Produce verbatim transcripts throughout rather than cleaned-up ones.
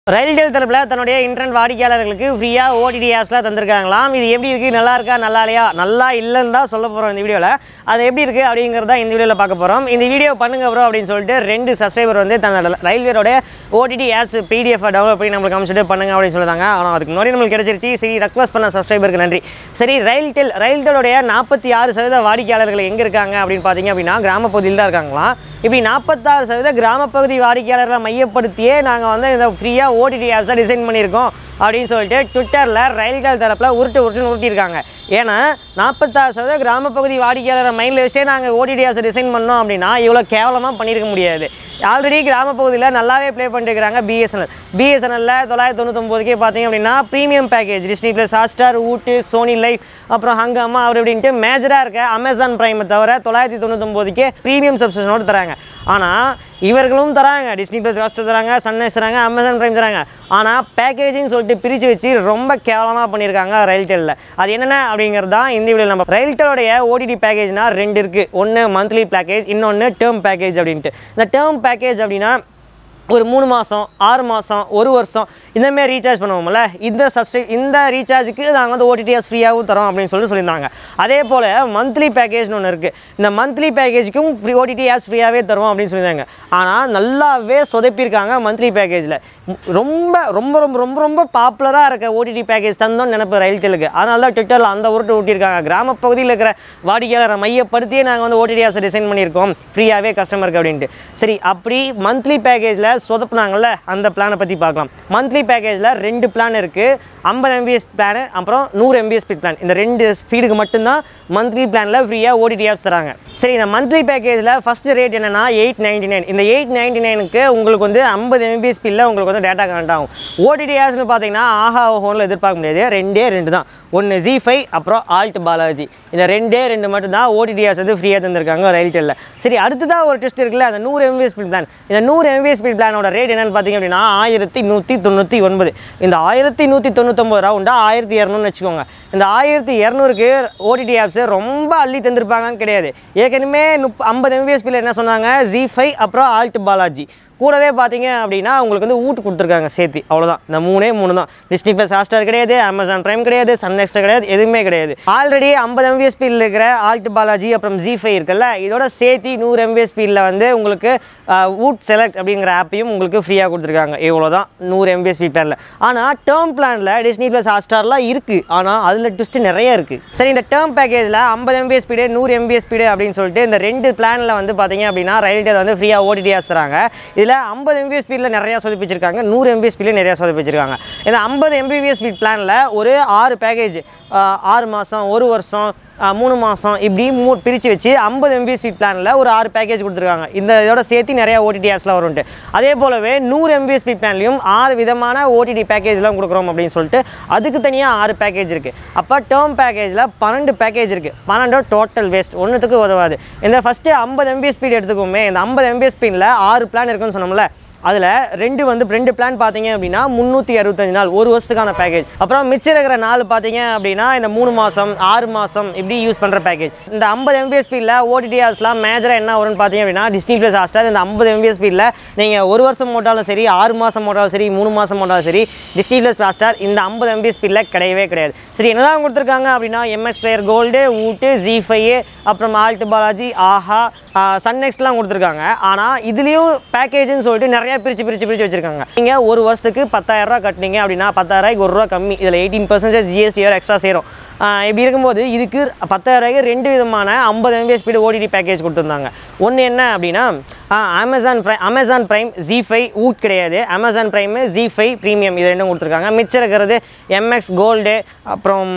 Railtel தரப்புல தன்னுடைய internet வாடிக்கையாளர்களுக்கு ஃப்ரீயா O T T ஆப்ஸ்லாம் தந்திருக்காங்களாம். இது எப்படி இருக்கு, நல்லா இருக்கா, நல்லா இல்லையா, நல்லா இல்லைன்னு தான் சொல்ல போறோம் இந்த வீடியோல. அது எப்படி இருக்கு அப்படிங்கறத இந்த வீடியோல பார்க்க போறோம். இந்த வீடியோ பண்ணுங்க ப்ரோ அப்படின்னு சொல்லிட்டு ரெண்டு சப்ஸ்கிரைபர் வந்து தன்னோட ரயில்வேரோட O T T apps P D F download பண்ணி நமக்கு காமிச்சிட்டு பண்ணுங்க அப்படின்னு சொல்றாங்க. ஆனா அதுக்கு முன்னாடி நமக்கு கிடைச்சிருச்சு. சரி, ரெக்வெஸ்ட் பண்ண சப்ஸ்கிரைபருக்கு நன்றி. சரி, Railtel Railtelோட நாற்பத்தி ஆறு சதவீத வாடிக்கையாளர்கள் எங்க இருக்காங்க அப்படின்னு பாத்தீங்க அப்படின்னா கிராம பகுதியில் தான் இருக்காங்களாம். இப்படி நாற்பத்தாறு சதவீத கிராம பகுதி வாடிக்கையாளர்களை மையப்படுத்தியே நாங்க வந்து இந்த ஃப்ரீயா O T T ஆப்ஸை டிசைன் பண்ணியிருக்கோம் அப்படின்னு சொல்லிட்டு ட்விட்டரில் Railtel தரப்பில் உருட்டு உருட்டுன்னு உருட்டியிருக்காங்க. ஏன்னா நாற்பத்தாறு சதவீத கிராம பகுதி வாடிக்கையாளரை மைண்டில் வச்சுட்டே நாங்கள் O T T ஆப்ஸை டிசைன் பண்ணோம் அப்படின்னா இவ்வளோ கேவலமாக பண்ணியிருக்க முடியாது. ஆல்ரெடி கிராம பகுதியில் நல்லாவே ப்ளே பண்ணிட்டு இருக்கிறாங்க பிஎஸ்என்எல். பிஎஸ்என்எல்ல தொள்ளாயிரத்தி தொண்ணூத்தொம்பதுக்கே பார்த்தீங்க அப்படின்னா premium package Disney plus, Hotstar, Voot, Sony Liv, அப்புறம் ஹங்கம்மா அப்படி அப்படின்ட்டு மேஜராக இருக்க அமேசான் பிரைமை தவிர தொள்ளாயிரத்தி தொண்ணூத்தொம்பதுக்கே ப்ரீமியம் சப்ஸ்கிரிப்ஷனோடு தராங்க. ஆனால் இவர்களும் தராங்க, டிஸ்னி ப்ளஸ் ஹாட்ஸ்டார் தராங்க, சன்னைஸ் தராங்க, அமேசான் பிரைம் தராங்க. ஆனால் பேக்கேஜின்னு சொல்லிட்டு பிரித்து வச்சு ரொம்ப கேவலமாக பண்ணியிருக்காங்க Railtelல. அது என்னென்ன அப்படிங்கிறது தான் இந்த வீடியோவில் நம்ம. Railtelோடைய O T T பேக்கேஜ்னா ரெண்டு இருக்குது. ஒன்று மந்த்லி பேக்கேஜ், இன்னொன்று டேர்ம் பேக்கேஜ் அப்படின்ட்டு. இந்த டேர்ம் பேக்கேஜ் அப்படின்னா ஒரு மூணு மாதம், ஆறு மாதம், ஒரு வருஷம் இந்தமாரி ரீசார்ஜ் பண்ணுவோம்ல, இந்த சப்ஸ்கிரை இந்த ரீசார்ஜுக்கு நாங்கள் வந்து O T T ஆப்ஸ் ஃப்ரீயாகவும் தரோம் அப்படின்னு சொல்லிட்டு சொல்லியிருந்தாங்க. அதே போல் மந்த்லி பேக்கேஜ்னு ஒன்று இருக்குது. இந்த மந்த்லி பேக்கேஜுக்கும் free O T T apps ஃப்ரீயாகவே தருவோம் அப்படின்னு சொல்லியிருந்தாங்க. ஆனால் நல்லாவே சொதப்பியிருக்காங்க மந்த்லி பேக்கேஜில். ரொம்ப ரொம்ப ரொம்ப ரொம்ப ரொம்ப பாப்புலராக இருக்க O T T பேக்கேஜ் தந்தோன்னு நினைப்பு Railtelக்கு. அதனால தான் ட்விட்டரில் அந்த உருட்டு ஊட்டியிருக்காங்க. கிராம பகுதியில் இருக்கிற வாடிக்கையாளரை மையப்படுத்தியே நாங்கள் வந்து O T T ஆப்ஸை டிசைன் பண்ணியிருக்கோம் ஃப்ரீயாகவே கஸ்டமருக்கு அப்படின்ட்டு. சரி, அப்படி மந்த்லி பேக்கேஜில் சொதப்புனாங்கல்ல, அந்த பிளானை பற்றி பார்க்கலாம். மந்த்லி பேக்கேஜில் ரெண்டு பிளான் இருக்குது. ஐம்பது M B P S plan, அப்புறம் நூறு M B P S plan. இந்த ரெண்டு ஸ்பீடுக்கு மட்டும்தான் மந்த்லி பிளானில் ஃப்ரீயாக O T T ஆப்ஸ் தராங்க. சரி, இந்த மந்த்லி பேக்கேஜில் ஃபஸ்ட்டு ரேட் என்னென்னா எயிட் நைன்டி நைன். இந்த எயிட் நைன்டி நைனுக்கு உங்களுக்கு வந்து ஐம்பது M B P S ஸ்பீடில் உங்களுக்கு வந்து டேட்டா கனெக்ட் ஆகும். O T T ஆப்ஸ்னு பார்த்தீங்கன்னா ஆஹா ஓஹோனில் எதிர்பார்க்க முடியாது. ரெண்டே ரெண்டு தான். ஒன்று ஜி ஃபைவ், அப்புறம் ஆல்ட் பாலாஜி. இந்த ரெண்டே ரெண்டு மட்டும் தான் O T T ஆப்ஸ் வந்து ஃப்ரீயாக தந்திருக்காங்க Railtelல. சரி, அடுத்ததாக ஒரு டெஸ்ட் இருக்குல்ல, அந்த நூறு M B P S speed plan. இந்த நூறு M B P S speed பிளானோட ரேட் என்னன்னு பார்த்தீங்க அப்படின்னா ஆயிரத்தி நூற்றி தொண்ணூற்றி ஒன்பது. இந்த ஆயிரத்தி நூற்றி தொண்ணூத்தொம்பது ரவுண்டா ஆயிரத்தி இரநூறுன்னு வச்சுக்கோங்க. இந்த ஆயிரத்தி இரநூறுக்கு O T T ஆப்ஸ் ரொம்ப அள்ளி தந்திருப்பாங்கன்னு கிடையாது. ஏற்கனவே முப் ஐம்பது M B P S ஸ்பீடில் என்ன சொன்னாங்க, ஜி ஃபைவ், அப்புறம் ஆல்ட் பாலாஜி. கூடவே பார்த்தீங்க அப்படின்னா உங்களுக்கு வந்து ஊட்டு கொடுத்துருக்காங்க சேர்த்து. அவ்வளோதான், இந்த மூணே மூணு தான். டிஸ்னி ப்ளஸ் ஹாட்ஸ்டார் கிடையாது, அமேசான் பிரைம் கிடையாது, சன்நெக்ஸ்ட் கிடையாது, எதுவுமே கிடையாது. ஆல்ரெடி ஐம்பது M B P S ஸ்பீடில் இருக்கிற ஆல்ட் பாலாஜி அப்புறம் ஜி ஃபைவ் இருக்குல்ல, இதோட சேர்த்து நூறு M B P S ஸ்பீடில் வந்து உங்களுக்கு ஊட் செலக்ட் அப்படிங்கிற ஆப்பையும் உங்களுக்கு ஃப்ரீயாக கொடுத்துருக்காங்க. இவ்வளோதான் நூறு M B P S speed பிளானில். ஆனால் டேர்ம் பிளானில் டிஸ்னி ப்ளஸ் ஹாட்ஸ்டார்லாம் இருக்குது. ஆனால் அதில் ட்விஸ்ட்டு நிறைய இருக்குது. சரி, இந்த டேர்ம் பேக்கேஜில் ஐம்பது M B P S speed, நூறு M B P S speed அப்படின்னு சொல்லிட்டு இந்த ரெண்டு பிளானில் வந்து பார்த்தீங்க அப்படின்னா Railtel வந்து ஃப்ரீயாக O T T ஆப்ஸ் தராங்க. இதில் ஐம்பது M B P S ஸ்பீடில் நிறையா சொதப்பிச்சிருக்காங்க, நூறு M B P S ஸ்பீடில் நிறையா சொதப்பிச்சிருக்காங்க. இந்த ஐம்பது M B P S speed பிளானில் ஒரு ஆறு பேக்கேஜ், ஆறு மாதம், ஒரு வருஷம், மூணு மாதம் இப்படி மூ பிரித்து வச்சு ஐம்பது M B P S speed பிளானில் ஒரு ஆறு பேக்கேஜ் கொடுத்துருக்காங்க. இந்த இதோட சேர்த்து நிறையா O T T ஆப்ஸ்லாம் வரும்ட்டு. அதே போலவே நூறு M B P S speed பிளான்லையும் ஆறு விதமான O T T பேக்கேஜ்லாம் கொடுக்குறோம் அப்படின்னு சொல்லிட்டு அதுக்கு தனியாக ஆறு பேக்கேஜ் இருக்குது. அப்போ டேர்ம் பேக்கேஜில் பன்னெண்டு பேக்கேஜ் இருக்குது. பன்னெண்டு டோட்டல் வேஸ்ட், ஒன்றுத்துக்கு உதவாது. இந்த ஃபஸ்ட்டு ஐம்பது M B P S speed எடுத்துக்கோமே, இந்த ஐம்பது M B P S ஸ்பீடில் ஆறு பிளான் இருக்குன்னு சொன்னோம்ல, அதில் ரெண்டு வந்து ரெண்டு பிளான் பார்த்தீங்க அப்படின்னா முந்நூற்றி அறுபத்தஞ்சு நாள், ஒரு வருஷத்துக்கான பேக்கேஜ். அப்புறம் மிச்சம் இருக்கிற நாள் பார்த்தீங்க அப்படின்னா இந்த மூணு மாதம், ஆறு மாதம் இப்படி யூஸ் பண்ணுற பேக்கேஜ். இந்த ஐம்பது M B P S ஸ்பீடில் O T T ஆப்ஸ்லாம் மேஜராக என்ன வரும்னு பார்த்தீங்க அப்படின்னா டிஸ்னி ப்ளஸ் ஹாட்ஸ்டார். இந்த ஐம்பது M B P S ஸ்பீடில் நீங்கள் ஒரு வருஷம் போட்டாலும் சரி, ஆறு மாதம் போட்டாலும் சரி, மூணு மாதம் போட்டாலும் சரி, டிஸ்னி ப்ளஸ் ஹாட்ஸ்டார் இந்த ஐம்பது M B P S ஸ்பீடில் கிடையவே கிடையாது. சரி, என்னதான் கொடுத்துருக்காங்க அப்படின்னா M X player gold, Voot, Zee five, அப்புறம் ஆல்ட் பாலாஜி, ஆஹா, சன்நெக்ஸ்ட்லாம் கொடுத்துருக்காங்க. ஆனால் இதுலேயும் பேக்கேஜ்னு சொல்லிட்டு நிறைய பிரித்து பிரித்து பிரித்து வச்சிருக்காங்க. நீங்கள் ஒரு வருஷத்துக்கு பத்தாயிரம் ரூபா கட்டினீங்க அப்படின்னா பத்தாயிரம் ரூபாய்க்கு ஒரு ரூபா கம்மி. இதில் எயிட்டீன் பர்சன்டேஜ் ஜிஎஸ்டி வேறு எக்ஸ்ட்ரா சேரும். இப்படி இருக்கும்போது இதுக்கு பத்தாயிரம் ரூபாய்க்கு ரெண்டு விதமான ஐம்பது M B P S speed O T T package கொடுத்துருந்தாங்க. ஒன்று என்ன அப்படின்னா Amazon prime, Amazon prime Zee five Voot கிடையாது, Amazon prime Zee five premium இது ரெண்டும் கொடுத்துருக்காங்க. மிச்சம் இருக்கிறது M X கோல்டு, அப்புறம்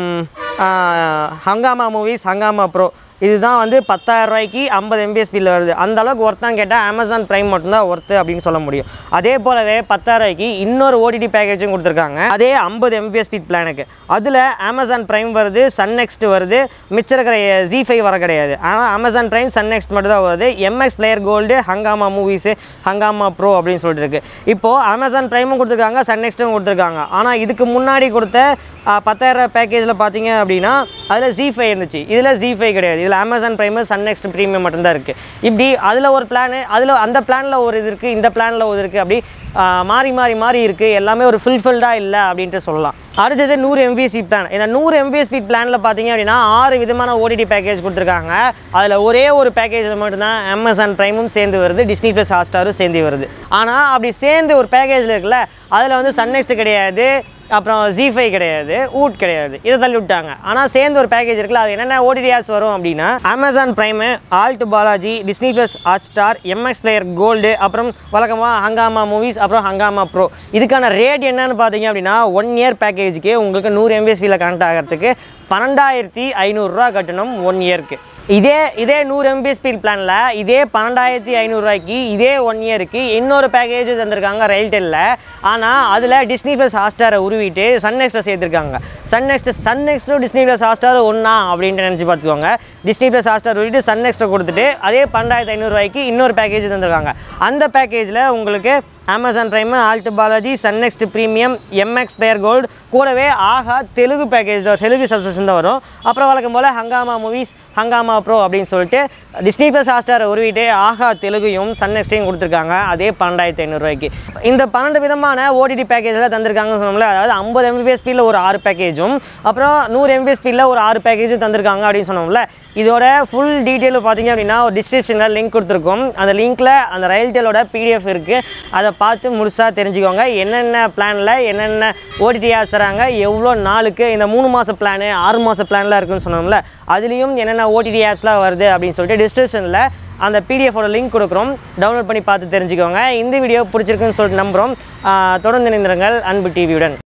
ஹங்காமா மூவிஸ், ஹங்காமா ப்ரோ. இதுதான் வந்து பத்தாயிரம் ரூபாய்க்கு ஐம்பது M B P S ஸ்பீடில் வருது. அந்த அளவுக்கு ஒர்த்தான்னு கேட்டால் அமேசான் பிரைம் மட்டும்தான் ஒர்த்து அப்படின்னு சொல்ல முடியும். அதே போலவே பத்தாயிரம் ரூபாய்க்கு இன்னொரு O T T பேக்கேஜும் கொடுத்துருக்காங்க. அதே ஐம்பது M B P S speed பிளானுக்கு. அதில் அமேசான் பிரைம் வருது, சன்நெக்ஸ்ட் வருது, மிச்சம் இருக்கிற ஜி ஃபைவ் வர கிடையாது. ஆனால் அமேசான் பிரைம், சன்நெக்ஸ்ட் மட்டும் தான் வருது. M X player gold, Hungama movies, Hungama pro அப்படின்னு சொல்லிட்டு இருக்கு. இப்போது அமேசான் பிரைமும் கொடுத்துருக்காங்க, சன்நெக்ஸ்ட்டும் கொடுத்துருக்காங்க. ஆனால் இதுக்கு முன்னாடி கொடுத்த பத்தாயிரம் பேக்கேஜில் பார்த்தீங்க அப்படின்னா அதில் ஜி ஃபைவ் இருந்துச்சு, இதில் ஜி ஃபைவ் கிடையாது. இதில் இதில் Amazon prime Sun Next premium மட்டும்தான் இருக்குது. இப்படி அதில் ஒரு பிளானு அதில் அந்த பிளானில் ஒரு இது இருக்குது, இந்த பிளானில் ஒரு இருக்குது, அப்படி மாறி மாறி மாறி இருக்குது. எல்லாமே ஒரு ஃபுல்ஃபில்டாக இல்லை அப்படின்ட்டு சொல்லலாம். அடுத்தது நூறு எம்பிபி ஸ்பீட் பிளான். இந்த நூறு எம்பிபி ஸ்பீட் பிளானில் பார்த்தீங்க அப்படின்னா ஆறு விதமான ஓடிடி பேக்கேஜ் கொடுத்துருக்காங்க. அதில் ஒரே ஒரு பேக்கேஜில் மட்டும்தான் அமேசான் பிரைமும் சேர்ந்து வருது, டிஸ்னி ப்ளஸ் ஹாட்ஸ்டாரும் சேர்ந்து வருது. ஆனால் அப்படி சேர்ந்து ஒரு பேக்கேஜில் இருக்குல்ல, அதில் வந்து சன் நெக்ஸ்ட் கிடையாது, அப்புறம் ஜி ஃபைவ் கிடையாது, ஊட் கிடையாது, இதை தள்ளி விட்டாங்க. ஆனால் சேர்ந்து ஒரு பேக்கேஜ் இருக்குல்ல, அது என்னென்ன ஓடிடி ஆப்ஸ் வரும் அப்படின்னா Amazon prime, alt Balaji, Disney plus Hotstar, MX player gold, அப்புறம் வழக்கமாக ஹங்காமா மூவிஸ், அப்புறம் ஹங்காமா ப்ரோ. இதுக்கான ரேட் என்னன்னு பார்த்தீங்க அப்படின்னா ஒன் இயர் பேக்கேஜுக்கு உங்களுக்கு நூறு எம்பிபி ஸ்பீடில் கனெக்ட் ஆகிறதுக்கு பன்னெண்டாயிரத்தி ஐநூறுரூவா கட்டணும் ஒன் இயருக்கு. இதே இதே நூறு எம்பிபி ஸ்பீட் பிளானில் இதே பன்னெண்டாயிரத்தி ஐநூறுரூவாய்க்கு இதே ஒன் இயருக்கு இன்னொரு பேக்கேஜ் தந்திருக்காங்க ரயில்டெல்லில். ஆனால் அதில் டிஸ்னி ப்ளஸ் ஹாட்ஸ்டாரை உருவிட்டு சன் நெக்ஸ்ட்டை சேர்த்துருக்காங்க. சன் நெக்ஸ்ட் சன் நெக்ஸ்ட்டும் டிஸ்னி ப்ளஸ் ஹாட்ஸ்டார் ஒன்றா அப்படின்ட்டு நினச்சி பார்த்துக்கோங்க. டிஸ்னி ப்ளஸ் ஹாட்ஸ்டார் உருவிட்டு சன் நெக்ஸ்ட்டை கொடுத்துட்டு அதே பன்னெண்டாயிரத்தி ஐநூறுரூவாய்க்கு இன்னொரு பேக்கேஜ் தந்திருக்காங்க. அந்த பேக்கேஜில் உங்களுக்கு Amazon prime, alt Balaji, Sun Next premium, MX player gold கூடவே ஆஹா தெலுங்கு பேக்கேஜ் தான், தெலுங்கு சப்ஸ்கிரிப்ஷன் தான் வரும். அப்புறம் வழக்கம் போல் ஹங்காமா மூவிஸ், ஹங்காமா ப்ரோ அப்படின்னு சொல்லிட்டு டிஸ்னி ப்ளஸ் ஹாட்ஸ்டாரை உருவிட்டு ஆஹா தெலுங்கையும் சன் நெக்ஸ்ட்டையும் கொடுத்துருக்காங்க அதே பன்னெண்டாயிரத்தி ஐநூறுரூவாய்க்கு. இந்த பன்னெண்டு விதமான ஓடிடி பேக்கேஜில் தந்திருக்காங்கன்னு சொன்னோம்ல, அதாவது ஐம்பது எம்பிபி ஸ்பீடில் ஒரு ஆறு பேக்கேஜும் அப்புறம் நூறு எம்பிபி ஸ்பீடில் ஒரு ஆறு பேக்கேஜும் தந்திருக்காங்க அப்படின்னு சொன்னோம்ல. இதோட ஃபுல் டீட்டெயில் பார்த்தீங்க அப்படின்னா ஒரு டிஸ்கிரிப்ஷனில் லிங்க் கொடுத்துருக்கோம். அந்த லிங்க்கில் அந்த ரயில்டெலோட பிடிஎஃப் இருக்குது. அதை பார்த்து முழுசாக தெரிஞ்சுக்கோங்க. என்னென்ன பிளானில் என்னென்ன ஓடிடி ஆப்ஸ் தராங்க, எவ்வளோ நாளுக்கு, இந்த மூணு மாத பிளானு ஆறு மாத பிளான்லாம் இருக்குன்னு சொன்னோம்ல, அதுலேயும் என்னென்ன ஓடிடி ஆப்ஸ்லாம் வருது அப்படின்னு சொல்லிட்டு டிஸ்கிரிப்ஷனில் அந்த பிடிஎஃபோட லிங்க் கொடுக்குறோம். டவுன்லோட் பண்ணி பார்த்து தெரிஞ்சுக்கோங்க. இந்த வீடியோ பிடிச்சிருக்குன்னு சொல்லிட்டு நம்புகிறோம். தொடர்ந்து இணைந்திருங்கள் அன்பு டிவியுடன்.